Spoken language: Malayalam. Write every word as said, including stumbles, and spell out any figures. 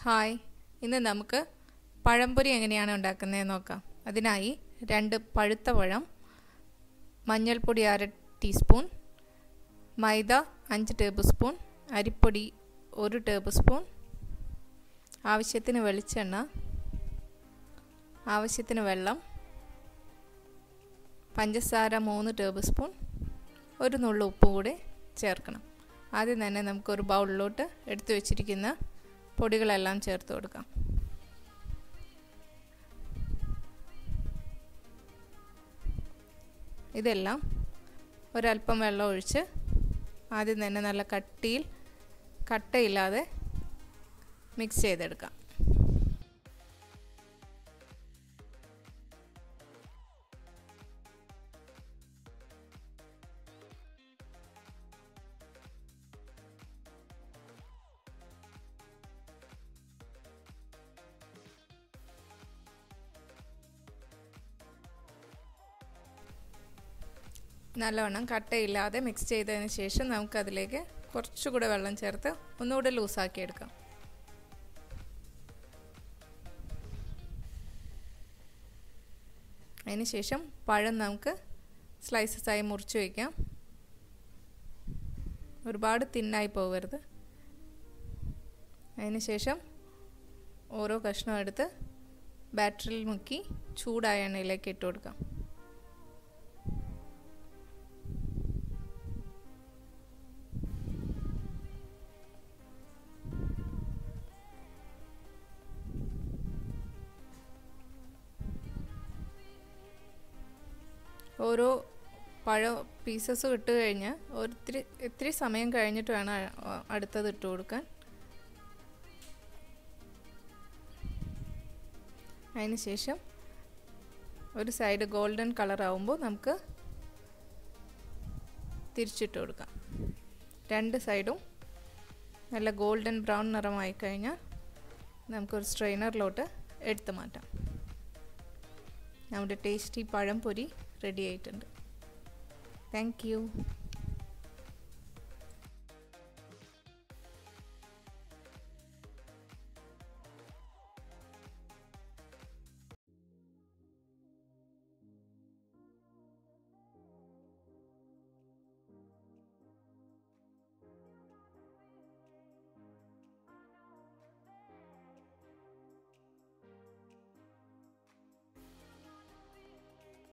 ഹായ്, ഇന്ന് നമുക്ക് പഴംപൊരി എങ്ങനെയാണ് ഉണ്ടാക്കുന്നതെന്ന് നോക്കാം. അതിനായി രണ്ട് പഴുത്ത പഴം, മഞ്ഞൾപ്പൊടി അര ടീസ്പൂൺ, മൈദ അഞ്ച് ടേബിൾ സ്പൂൺ, അരിപ്പൊടി ഒരു ടേബിൾ സ്പൂൺ, ആവശ്യത്തിന് വെളിച്ചെണ്ണ, ആവശ്യത്തിന് വെള്ളം, പഞ്ചസാര മൂന്ന് ടേബിൾ സ്പൂൺ, ഒരു നുള്ളു ഉപ്പ് കൂടി ചേർക്കണം. ആദ്യം തന്നെ നമുക്കൊരു ബൗളിലോട്ട് എടുത്തു വെച്ചിരിക്കുന്ന പൊടികളെല്ലാം ചേർത്ത് കൊടുക്കാം. ഇതെല്ലാം ഒരല്പം വെള്ളം ഒഴിച്ച് ആദ്യം തന്നെ നല്ല കട്ടിയിൽ കട്ടയില്ലാതെ മിക്സ് ചെയ്തെടുക്കാം. നല്ലവണ്ണം കട്ടയില്ലാതെ മിക്സ് ചെയ്തതിന് ശേഷം നമുക്കതിലേക്ക് കുറച്ചുകൂടെ വെള്ളം ചേർത്ത് ഒന്നുകൂടെ ലൂസാക്കി എടുക്കാം. അതിന് ശേഷം പഴം നമുക്ക് സ്ലൈസസായി മുറിച്ച് വയ്ക്കാം. ഒരുപാട് തിന്നായി പോകരുത്. അതിന് ശേഷം ഓരോ കഷ്ണം എടുത്ത് ബാറ്ററിൽ മുക്കി ചൂടായ എണ്ണയിലേക്ക് ഇട്ട് കൊടുക്കാം. ഓരോ പഴ പീസസ് ഇട്ട് കഴിഞ്ഞ് ഒത്തിരി ഇത്തിരി സമയം കഴിഞ്ഞിട്ട് വേണം അടുത്തത് ഇട്ട് കൊടുക്കാൻ. അതിന് ശേഷം ഒരു സൈഡ് ഗോൾഡൻ കളർ ആവുമ്പോൾ നമുക്ക് തിരിച്ചിട്ട് കൊടുക്കാം. രണ്ട് സൈഡും നല്ല ഗോൾഡൻ ബ്രൗൺ നിറമായി കഴിഞ്ഞാൽ നമുക്കൊരു സ്ട്രെയിനറിലോട്ട് എടുത്ത് മാറ്റാം. നമ്മുടെ ടേസ്റ്റി പഴംപൊരി റെഡി ആയിട്ടുണ്ട്. Thank U.